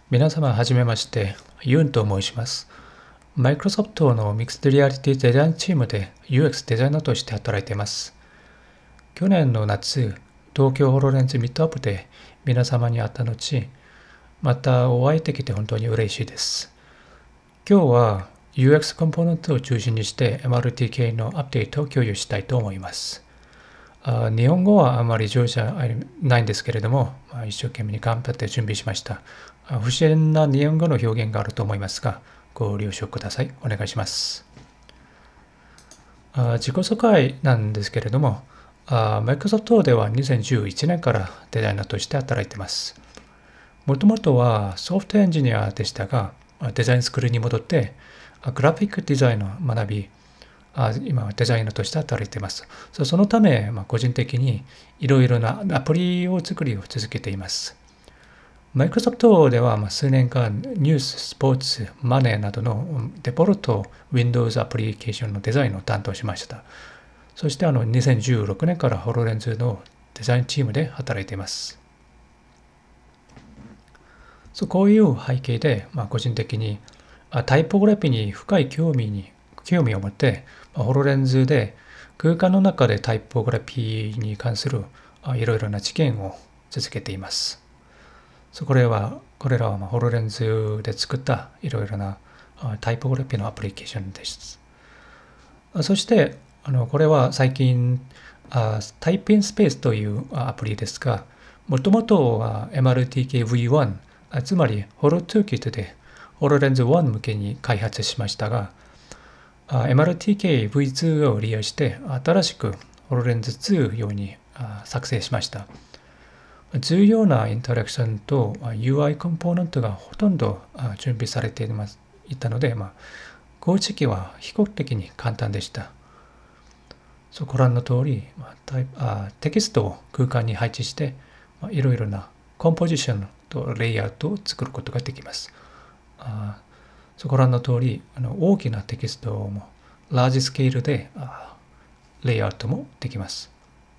皆様はじめまして、ユンと申します。マイクロソフトのミクスドリアリティデザインチームで UX デザイナーとして働いています。去年の夏、東京ホロレンズミットアップで皆様に会った後、またお会いできて本当に嬉しいです。今日は UX コンポーネントを中心にして MRTK のアップデートを共有したいと思います。日本語はあまり上手じゃないんですけれども、一生懸命に頑張って準備しました。不自然な日本語の表現があると思いますが、ご了承ください。お願いします。自己紹介なんですけれども、マイクロソフトでは2011年からデザイナーとして働いています。もともとはソフトエンジニアでしたが、デザインスクールに戻って、グラフィックデザインを学び、今はデザイナーとして働いています。そのため、個人的にいろいろなアプリを作りを続けています。マイクロソフトでは数年間ニュース、スポーツ、マネーなどのデフォルト Windows アプリケーションのデザインを担当しました。そして2016年からホロレンズのデザインチームで働いています。こういう背景で、個人的にタイポグラフィーに深い興味を持って、ホロレンズで空間の中でタイポグラフィーに関するいろいろな知見を続けています。これらはホロレンズで作ったいろいろなタイポグラフィーのアプリケーションです。そしてこれは最近タイピンスペースというアプリですが、もともとは MRTK-V1、つまりホロトゥーキットでホロレンズ1向けに開発しましたが、MRTK-V2 を利用して新しくホロレンズ2用に作成しました。重要なインタラクションと UI コンポーネントがほとんど準備されていたので、構築は比較的に簡単でした。ご覧の通り、テキストを空間に配置して、いろいろなコンポジションとレイアウトを作ることができます。ご覧の通り、大きなテキストもラージスケールでレイアウトもできます。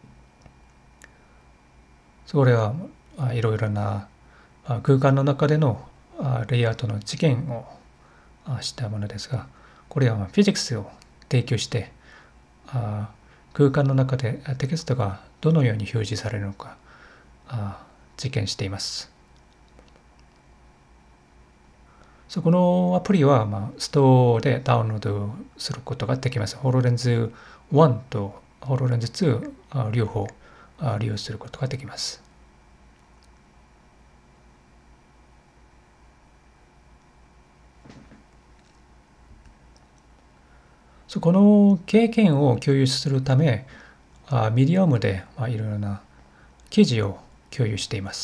それはいろいろな空間の中でのレイアウトの知見をしたものですが、これはフィジクスを提供して空間の中でテキストがどのように表示されるのか実験しています。このアプリはストアでダウンロードすることができます。ホロレンズ1とホロレンズ2両方利用することができます。この経験を共有するため、ミディアムでいろいろな記事を共有しています。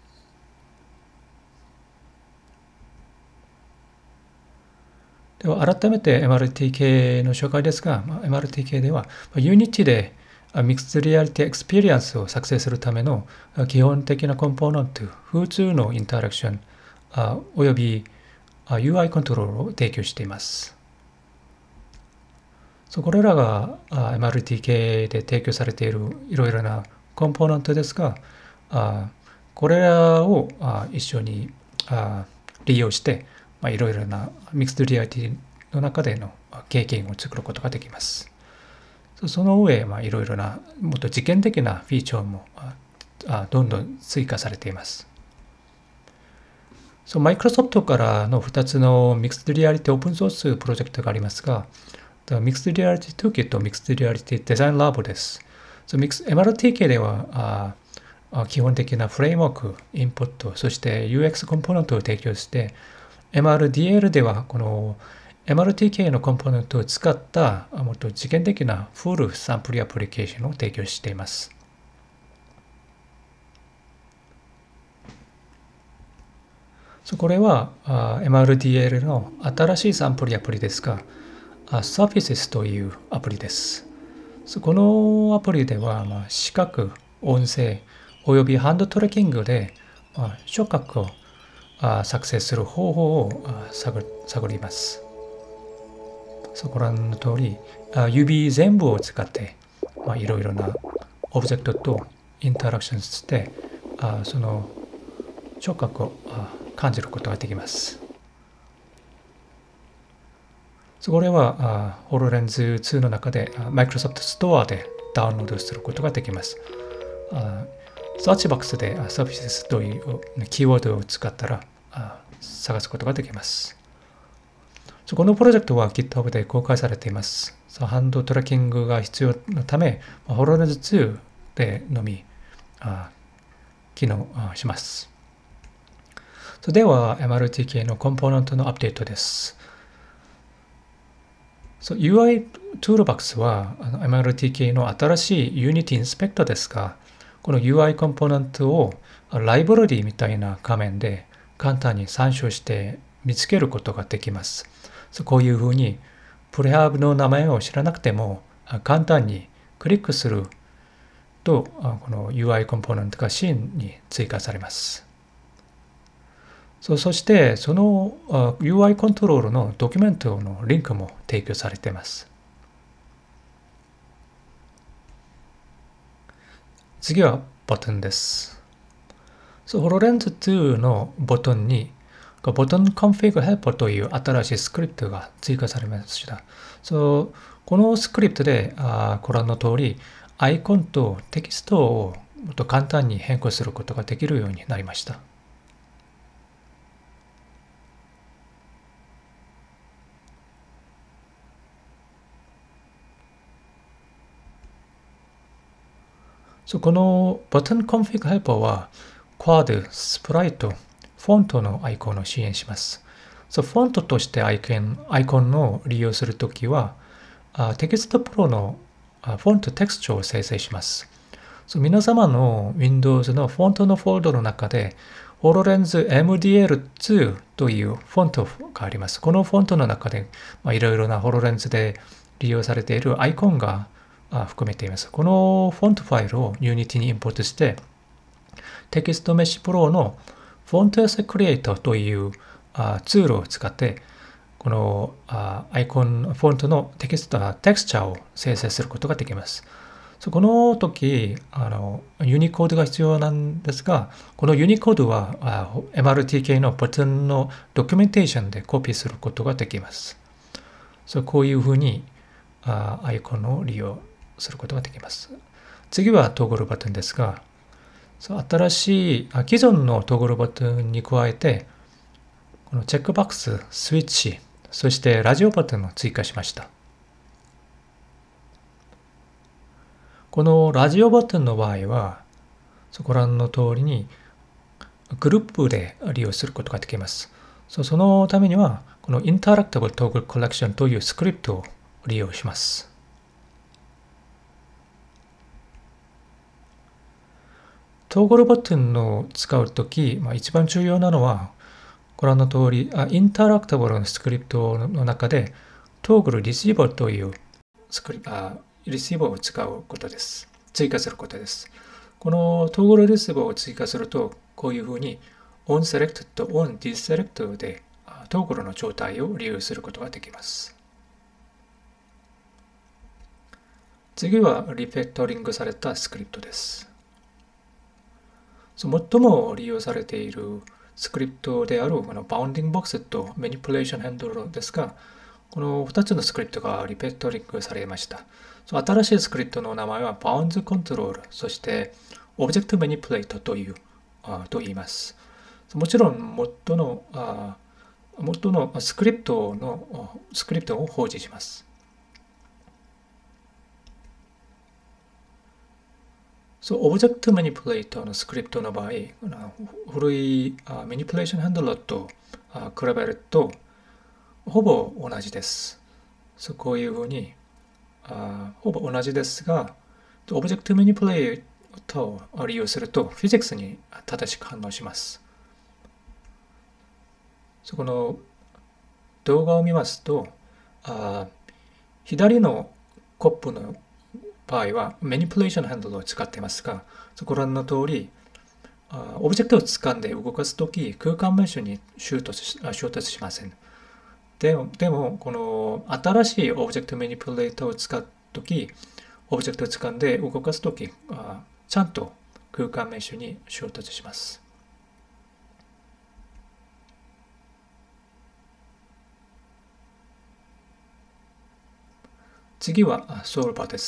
では改めて MRTK の紹介ですが、MRTK では Unity でミクスドリアリティエクスペリエンスを作成するための基本的なコンポーネント、普通のインタラクションおよび UI コントロールを提供しています。これらが MRTK で提供されているいろいろなコンポーネントですが、これらを一緒に利用していろいろなミクスドリアリティの中での経験を作ることができます。その上、いろいろなもっと実験的なフィーチャーもどんどん追加されています。マイクロソフトからの2つのミクスドリアリティオープンソースプロジェクトがありますが、ミクスドリアリティトゥーキット、ミクスドリアリティデザインラボです。MRTK では基本的なフレームワーク、インプット、そして UX コンポーネントを提供して、MRDL ではこの MRTK のコンポーネントを使ったもっと実験的なフルサンプルアプリケーションを提供しています。これは MRDL の新しいサンプルアプリですが、Surfaces というアプリです。このアプリでは視覚、音声およびハンドトレッキングで触覚を作成する方法を探ります。ご覧の通り、指全部を使っていろいろなオブジェクトとインタラクションして、その触覚を感じることができます。これはHoloLens 2の中で Microsoft Store でダウンロードすることができます。サーチボックスでサービスというキーワードを使ったら探すことができます。このプロジェクトは GitHub で公開されています。ハンドトラッキングが必要なため、HoloLens 2でのみ機能します。では、MRTK のコンポーネントのアップデートです。UI Toolbox はMRTK の新しい Unity インスペクターですが、この UI コンポーネントをライブラリみたいな画面で簡単に参照して見つけることができます。こういうふうにプレハブの名前を知らなくても簡単にクリックするとこの UI コンポーネントがシーンに追加されます。そしてその UI コントロールのドキュメントのリンクも提供されています。次はボタンです。HoloLens 2のボタンにボタン config helper という新しいスクリプトが追加されました。このスクリプトでご覧の通りアイコンとテキストをもっと簡単に変更することができるようになりました。このボタン config helper は Quad、スプライト、フォントのアイコンを支援します。フォントとしてアイコンを利用するときは、テキストプロのフォントテクスチャーを生成します。皆様の Windows のフォントのフォルダの中で HoloLens MDL2 というフォントがあります。このフォントの中でいろいろな HoloLens で利用されているアイコンが含めています。このフォントファイルを Unity にインポートして、テキストメッシュプロのフォントエセクリエイターというツールを使って、このアイコン、フォントのテクスチャーを生成することができます。この時、ユニコードが必要なんですが、このユニコードはMRTK のボタンのドキュメンテーションでコピーすることができます。こういうふうにアイコンを利用することができます。次はトグルボタンですが、新しい既存のトグルボタンに加えて、このチェックボックス、スイッチ、そしてラジオボタンを追加しました。このラジオボタンの場合は、ご覧の通りにグループで利用することができます。そのためには、この Interactable Toggle Collection というスクリプトを利用します。トグルボタンを使うとき、一番重要なのは、ご覧の通り、インタラクタブルのスクリプトの中で、トグルリシーバーというリシーバーを使うことです。追加することです。このトグルリシーバーを追加すると、こういうふうに OnSelect と OnDeselect でトグルの状態を利用することができます。次はリファクトリングされたスクリプトです。最も利用されているスクリプトであるこの Bounding Box と Manipulation Handler ですが、この2つのスクリプトがリファクトリングされました。新しいスクリプトの名前は Bounds Control、そして Object Manipulate と言います。もちろん元のスクリプトを放置します。オブジェクトマニプレーターのスクリプトの場合、古いマニプレーションハンドラーと比べるとほぼ同じです。こういうふうにほぼ同じですが、オブジェクトマニプレーターを利用するとフィジックスに正しく反応します。この動画を見ますと、左のコップの場合は、マニプレーションハンドルを使っていますが、ご覧の通り、オブジェクトを掴んで動かすとき、空間メッシュに衝突しません。でも、この新しいオブジェクトマニプレーターを使うとき、オブジェクトを掴んで動かすとき、ちゃんと空間メッシュに衝突します。 次はソルバーです。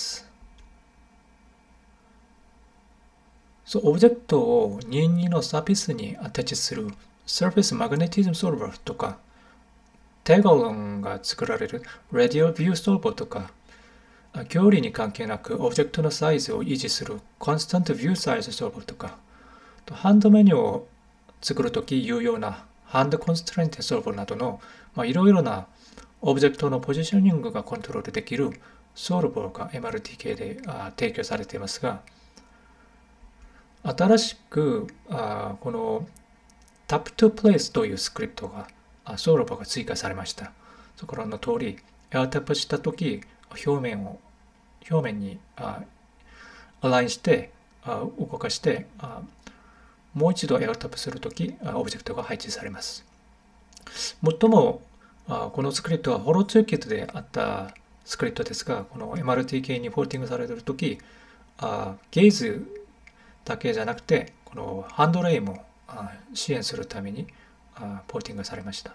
オブジェクトを任意のサービスにアタッチするサービスマグネティズムソルバーとか、手が論が作られるラディオビューソルバーとか、距離に関係なくオブジェクトのサイズを維持するコンスタントビューサイズソルバーとか、ハンドメニューを作るとき有用なハンドコンストレントソルバーなどのいろいろなオブジェクトのポジショニングがコントロールできるソルバーが MRTK で提供されていますが、新しくこの Tap to Place というスクリプトがソルバーが追加されました。そこらの通り、エアタップしたとき、表面にアラインして動かしてもう一度エアタップするとき、オブジェクトが配置されます。もっとも、このスクリプトはホロツーキットであったスクリプトですが、この MRTK にポーティングされているとき、ゲイズだけじゃなくて、このハンドレイも支援するためにポーティングされました。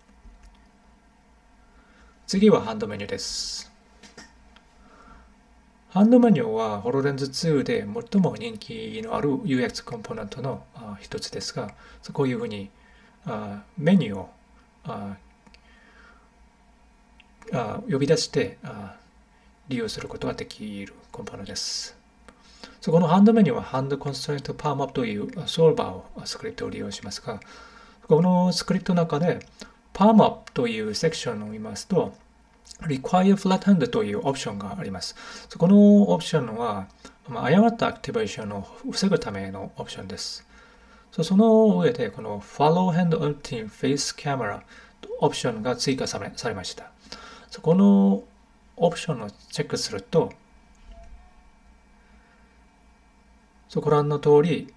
次はハンドメニューです。ハンドメニューは HoloLens 2で最も人気のある UX コンポーネントの一つですが、こういうふうにメニューを呼び出して利用することができるコンポーネントです。このハンドメニューはハンドコンストレントパームアップというソルバーをスクリプトを利用しますが、このスクリプトの中でパームアップというセクションを見ますと、Require Flat Hand というオプションがあります。このオプションは、誤ったアクティベーションを防ぐためのオプションです。その上で、この Follow Hand Ultimate Face Camera オプションが追加されました。このオプションをチェックすると、ご覧の通り、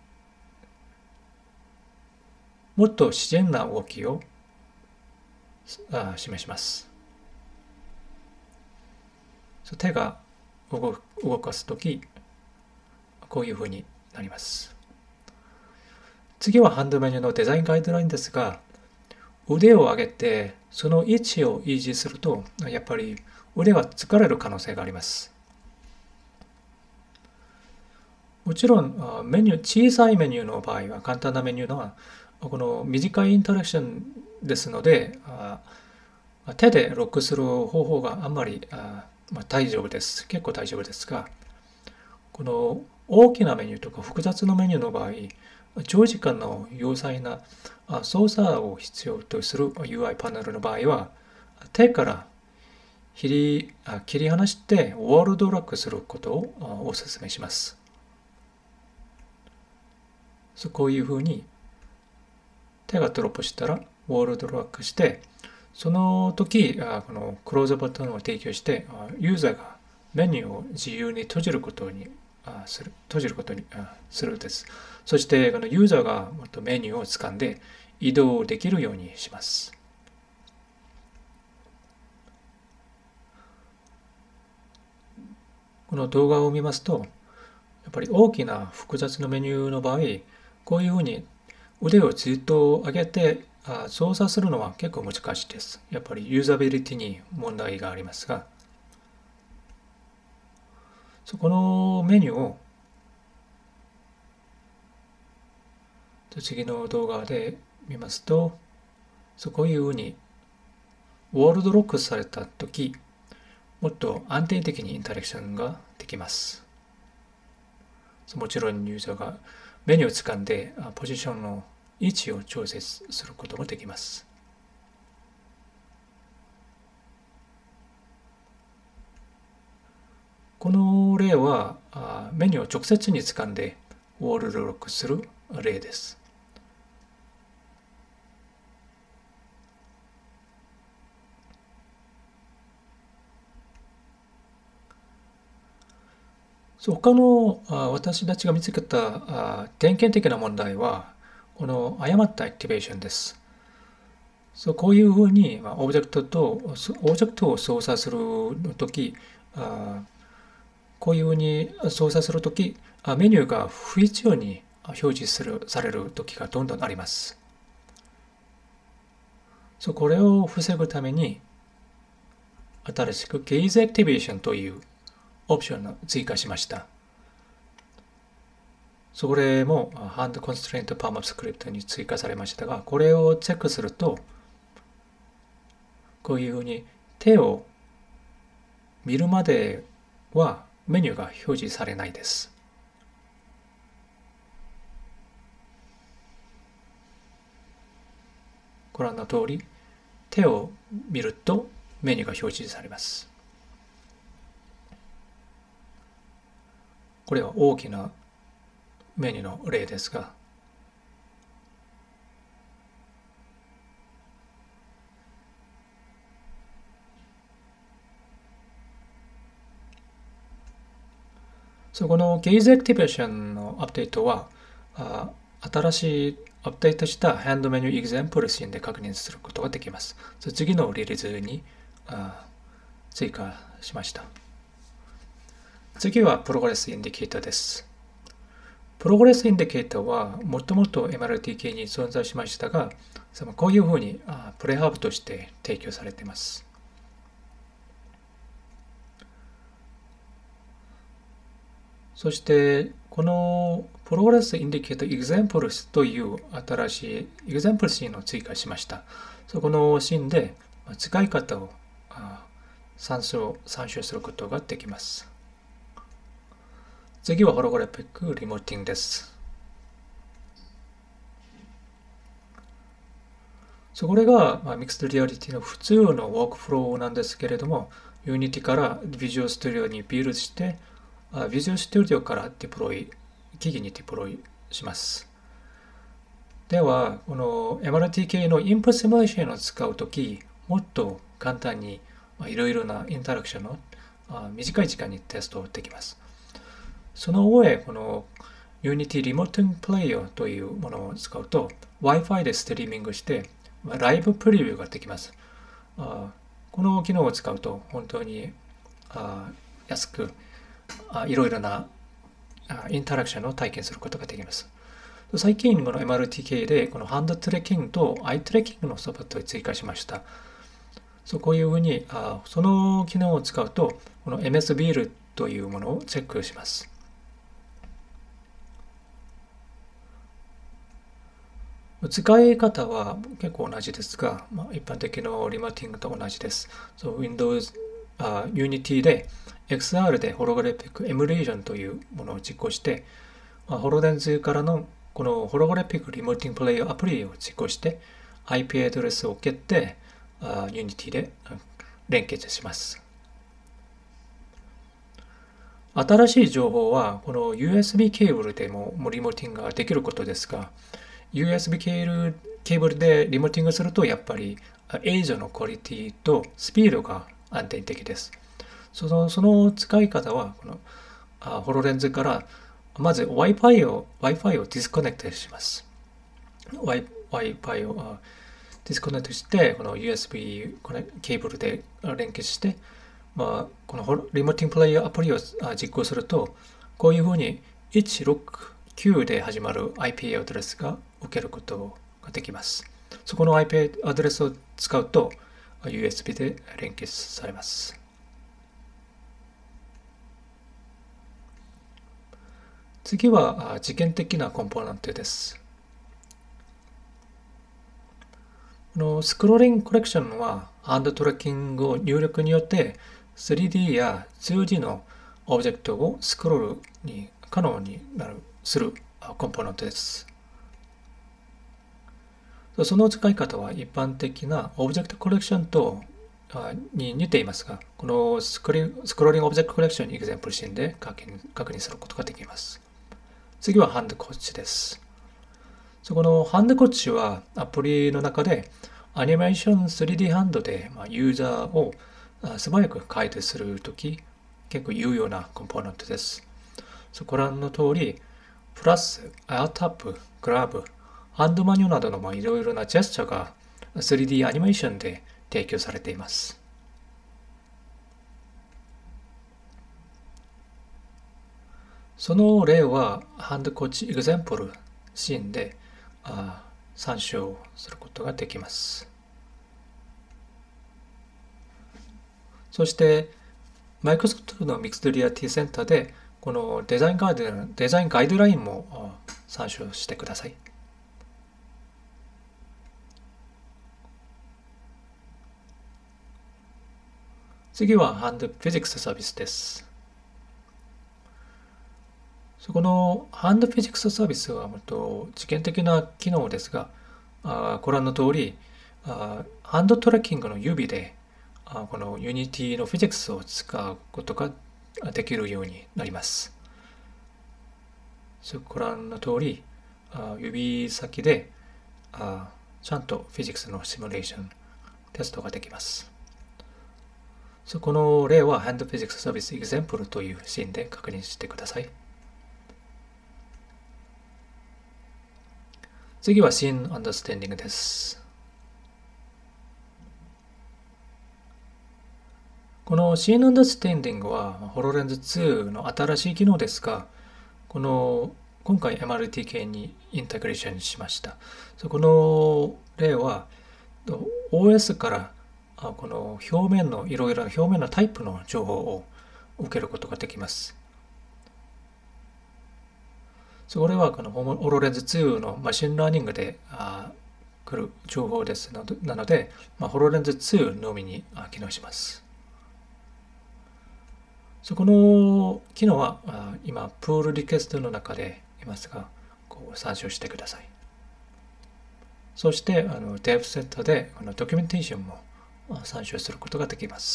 もっと自然な動きを示します。手が動かすとき、こういうふうになります。次はハンドメニューのデザインガイドラインですが、腕を上げてその位置を維持すると、やっぱり腕が疲れる可能性があります。もちろん、小さいメニューの場合は、簡単なメニューのは、この短いインタラクションですので、手でロックする方法があんまり大丈夫です。結構大丈夫ですが、この大きなメニューとか複雑なメニューの場合、長時間の詳細な操作を必要とする UI パネルの場合は、手から切り離してワールドロックすることをお勧めします。こういうふうに手がドロップしたらワールドロックして、その時このクローズボタンを提供してユーザーがメニューを自由に閉じることにするです。そしてこのユーザーがもっとメニューを掴んで移動できるようにします。この動画を見ますと、やっぱり大きな複雑なメニューの場合、こういうふうに腕をずっと上げて操作するのは結構難しいです。やっぱりユーザビリティに問題がありますが、このメニューを次の動画で見ますと、こういうふうにワールドロックされたとき、もっと安定的にインタラクションができます。もちろんユーザーがメニューを掴んでポジションの位置を調整することもできます。この例はメニューを直接に掴んでワールドロックする例です。他の私たちが見つけた典型的な問題は、この誤ったアクティベーションです。こういうふうにオブジェクトを操作するとき、こういうふうに操作するとき、メニューが不必要に表示されるときがどんどんあります。これを防ぐために、 新しく Gaze Activation というオプションを追加しました。それも Hand Constraint Permap Script に追加されましたが、これをチェックすると、こういうふうに手を見るまではメニューが表示されないです。ご覧の通り、手を見るとメニューが表示されます。これは大きなメニューの例ですが、この Gaze Activation のアップデートは、新しいアップデートしたハンドメニューエグザンプルシーンで確認することができます。次のリリースに追加しました。次はプログレスインディケーターです。プログレスインディケーターはもともと MRTK に存在しましたが、こういうふうにプレハブとして提供されています。そして、このプログレスインディケーター Examples という新しい Example シーンを追加しました。このシーンで使い方を参照することができます。次はホログラフィックリモーティングです。これがミックスリアリティの普通のワークフローなんですけれども、Unity から Visual Studio にビルドして、Visual Studio から機器にデプロイします。では、この MRTK のインプットシミュレーションを使うとき、もっと簡単にいろいろなインタラクションを短い時間にテストできます。その上、この Unity Remote Player というものを使うと Wi-Fi でストリーミングしてライブプレビューができます。この機能を使うと本当に安くいろいろなインタラクションを体験することができます。最近この MRTK でこのハンドトレッキングとアイトレッキングのサポートを追加しました。こういうふうにその機能を使うとこの MS ビールというものをチェックします。使い方は結構同じですが、一般的なリモーティングと同じです。Windows Unity で XR でホログラフィックエミュレーションというものを実行して、ホロレンズからのこのホログラフィックリモーティングプレイヤーアプリを実行して IP アドレスを受けて Unity で連結します。新しい情報はこの USB ケーブルでもリモーティングができることですが、USB ケーブルでリモーティングするとやっぱり映像のクオリティとスピードが安定的です。その使い方はこのホロレンズからまず Wi-Fi をディスコネクトします。Wi-Fi をディスコネクトして、この USB ケーブルで連結して、このリモーティングプレイヤーアプリを実行すると、こういうふうに169で始まる IP アドレスが受けることができます。そこの IP アドレスを使うと USB で連結されます。次は実験的なコンポーネントです。このスクローリングコレクションはハンドトラッキングを入力によって 3D や 2D のオブジェクトをスクロールに可能にするコンポーネントです。その使い方は一般的なオブジェクトコレクションとに似ていますが、このスクローリングオブジェクトコレクションにエグザンプルシーンで確認することができます。次はハンドコーチです。そこのハンドコーチはアプリの中でアニメーション 3D ハンドでユーザーを素早く解読するとき結構有用なコンポーネントです。ご覧の通り、プラス、アータップ、グラブ、ハンドマニュなどのいろいろなジェスチャーが 3D アニメーションで提供されています。その例はハンドコーチエグザンプルシーンで参照することができます。 そして、マイクロソフトのミクスドリアティセンターで、このデザインガイドラインも参照してください。次はハンドフィジックスサービスです。このハンドフィジックスサービスは実験的な機能ですが、ご覧の通り、ハンドトラッキングの指でこの Unity のフィジックスを使うことができるようになります。ご覧の通り、指先でちゃんとフィジックスのシミュレーション、テストができます。この例は Hand Physics Service Example というシーンで確認してください。次は Scene Understanding です。この Scene Understanding は HoloLens 2の新しい機能ですが、今回 MRTK にインテグレーションしました。この例は OS からこの表面のいろいろな表面のタイプの情報を受けることができます。これはこの HoloLens 2のマシンラーニングで来る情報ですなので、HoloLens 2のみに機能します。この機能は今、プールリクエストの中でいますが、参照してください。そして、デブセットでドキュメンテーションも参照することができます。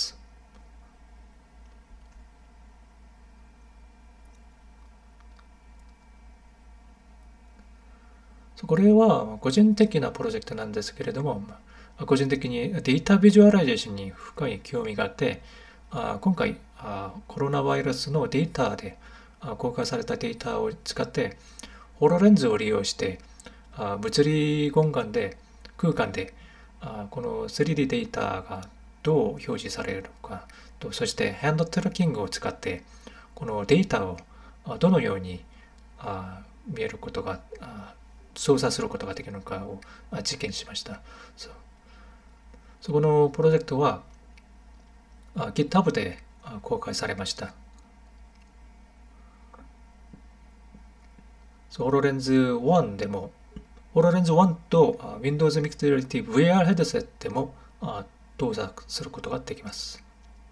これは個人的なプロジェクトなんですけれども、個人的にデータビジュアライゼーションに深い興味があって、今回コロナウイルスのデータで公開されたデータを使ってホロレンズを利用して物理空間でこの 3D データがどう表示されるのかと、そしてハンドトラッキングを使ってこのデータをどのように見えることが操作することができるのかを実験しました。このプロジェクトはGitHub で公開されました。HoloLens 1でも、HoloLens 1と Windows Mixed Reality VR ヘッドセットでも動作することができます。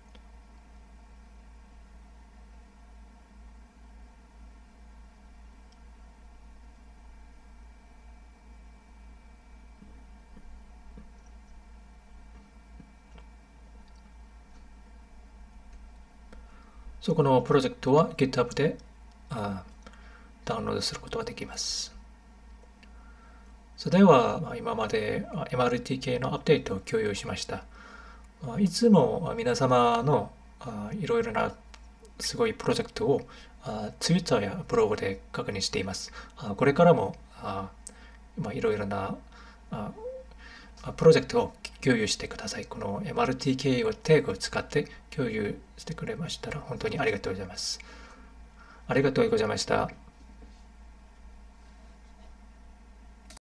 このプロジェクトは GitHub でダウンロードすることができます。それでは今まで MRTK のアップデートを共有しました。いつも皆様のいろいろなすごいプロジェクトをTwitter やブログで確認しています。これからもいろいろなプロジェクトを共有してください。この MRTK をタグを使って共有してくれましたら本当にありがとうございます。ありがとうございました。